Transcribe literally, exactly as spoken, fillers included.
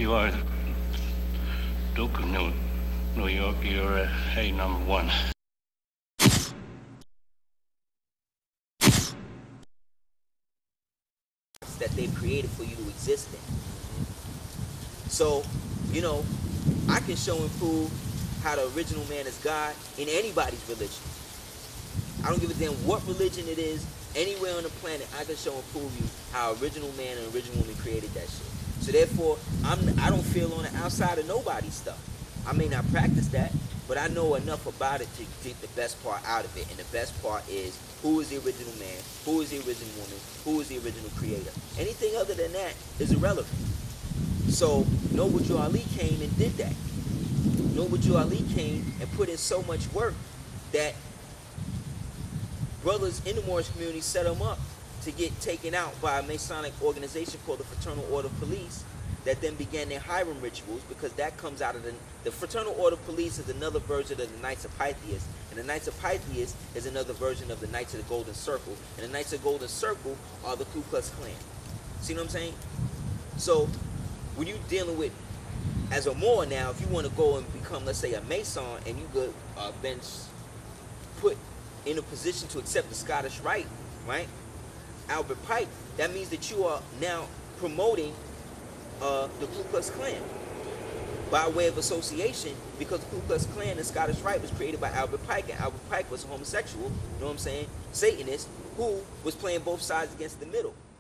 You are Duke of New, New York. You're uh, A number one. That they've created for you to exist in. So, you know, I can show and prove how the original man is God in anybody's religion. I don't give a damn what religion it is, anywhere on the planet, I can show and prove you how original man and original woman created that shit. So therefore, I'm, I don't feel on the outside of nobody's stuff. I may not practice that, but I know enough about it to get the best part out of it. And the best part is, who is the original man? Who is the original woman? Who is the original creator? Anything other than that is irrelevant. So Noble Ali came and did that. Noble Ali came and put in so much work that brothers in the Moorish community set him up to get taken out by a Masonic organization called the Fraternal Order of Police, that then began their Hiram rituals, because that comes out of the, the Fraternal Order of Police is another version of the Knights of Pythias, and the Knights of Pythias is another version of the Knights of the Golden Circle, and the Knights of the Golden Circle are the Ku Klux Klan. See what I'm saying? So when you're dealing with, as a Moor now, if you want to go and become, let's say, a Mason, and you could uh, been put in a position to accept the Scottish Rite, right? Albert Pike, that means that you are now promoting uh, the Ku Klux Klan by way of association, because the Ku Klux Klan, the Scottish Rite, was created by Albert Pike, and Albert Pike was a homosexual, you know what I'm saying, Satanist, who was playing both sides against the middle.